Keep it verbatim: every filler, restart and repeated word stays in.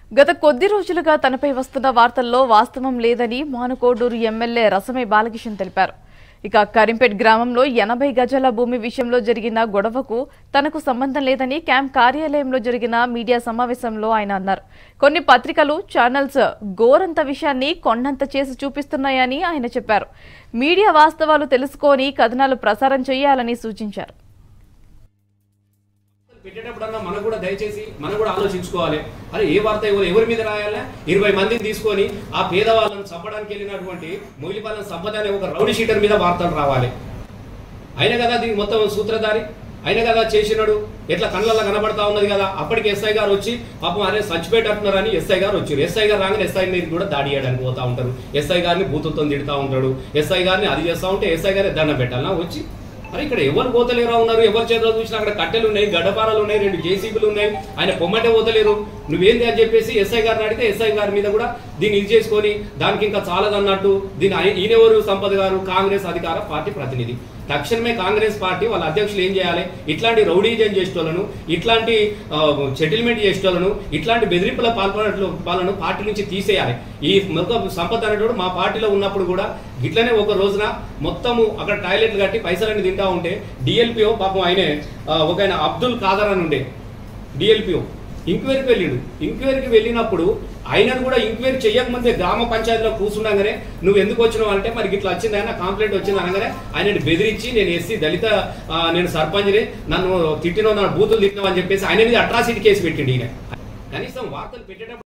గత కొద్ది రోజులుగా తనపై వస్తున్న వార్తల్లో వాస్తవం లేదని మానుకోడూరు ఎమ్మెల్యే రసమై బాలకిషన్ తెలిపారు. ఇక కరింపేట్ గ్రామంలో ఎనభై గజాల భూమి విషయంలో జరిగిన గొడవకు తనకు సంబంధం లేదని క్యాంప్ కార్యాలయంలో జరిగిన మీడియా సమావేశంలో ఆయన అన్నారు. కొన్ని పత్రికలు, ఛానల్స్ గోరంత విషయాన్ని కొండంత చేసి చూపిస్తున్నాయని ఆయన చెప్పారు. మీడియా వాస్తవాలు తెలుసుకొని కథనాలు ప్రసారం చేయాలని సూచించారు. పెట్టేటప్పుడన్నా మనం కూడా దయచేసి మనం కూడా ఆలోచించుకోవాలి. అరే ఏ వార్త ఎవరు ఎవరి మీద రాయాలా? ఇరవై మందిని తీసుకొని ఆ పేదవాళ్ళని చంపడానికి వెళ్ళినటువంటి మొయిలిపాలెం సంపద అనే ఒక రౌడీ షీటర్ మీద వార్తలు రావాలి. అయినా కదా దీనికి మొత్తం సూత్రధారి, అయినా కదా చేసినాడు, ఎట్లా కళ్ళల్లో కనబడతా ఉన్నది కదా. అప్పటికి ఎస్ఐ గారు వచ్చి పాపం అరే చచ్చిపెట్టున్నారని ఎస్ఐ గారు వచ్చారు. ఎస్ఐ గారు రాగానే ఎస్ఐ మీద కూడా దాడి చేయడానికి పోతా ఉంటారు. ఎస్ఐ గారిని బూతులతో తిడుతూ ఉంటాడు. ఎస్ఐ గారిని అది చేస్తూ ఉంటే ఎస్ఐ గారి దండం పెట్టాలన్నా వచ్చి. మరి ఇక్కడ ఎవరు పోతలేరా ఉన్నారు? ఎవరి చేతిలో చూసినా అక్కడ కట్టెలు ఉన్నాయి, గడ్డపారాలు ఉన్నాయి, రెండు జేసీబీలు ఉన్నాయి. ఆయన పొమ్మటే పోతలేరు. నువ్వేంది అని చెప్పేసి ఎస్ఐ గారిని అడిగితే ఎస్ఐ గారి మీద కూడా దీన్ని ఇది చేసుకొని దానికి ఇంకా చాలదన్నట్టు దీని ఈయనెవరు? సంపద గారు కాంగ్రెస్ అధికార పార్టీ ప్రతినిధి. తక్షణమే కాంగ్రెస్ పార్టీ వాళ్ళ అధ్యక్షులు ఏం చేయాలి? ఇట్లాంటి రౌడీజం చేసేటోళ్ళను, ఇట్లాంటి సెటిల్మెంట్ చేసేటోళ్ళను, ఇట్లాంటి బెదిరింపుల పాల్పడినట్లు వాళ్ళను పార్టీ నుంచి తీసేయాలి. ఈ మొత్తం సంపద అనేటోడు మా పార్టీలో ఉన్నప్పుడు కూడా ఇట్లనే ఒక రోజున మొత్తము అక్కడ టాయిలెట్లు కట్టి పైసలన్నీ తింటా ఉంటే డిఎల్పిఓ పాపం ఆయనే ఒక ఆయన అబ్దుల్ ఖాదర్ అని ఉండే డిఎల్పిఓ ఇంక్వైరీకి వెళ్ళిండు. ఇంక్వైరీకి వెళ్ళినప్పుడు ఆయనను కూడా ఎంక్వైరీ చేయకముందే గ్రామ పంచాయతీలో కూర్చుండగానే నువ్వు ఎందుకు వచ్చినావు అంటే మరి ఇట్లా వచ్చింది ఆయన కంప్లైంట్ వచ్చింది అనగానే ఆయనని బెదిరించి నేను ఎస్సీ దళిత నేను సర్పంచ్ని, నన్ను తిట్టినో నా బూతులు తిట్టినావు అని చెప్పేసి ఆయన మీద అట్రాసిటీ కేసు పెట్టిండు. ఈయన కనీసం వార్తలు పెట్టేటప్పుడు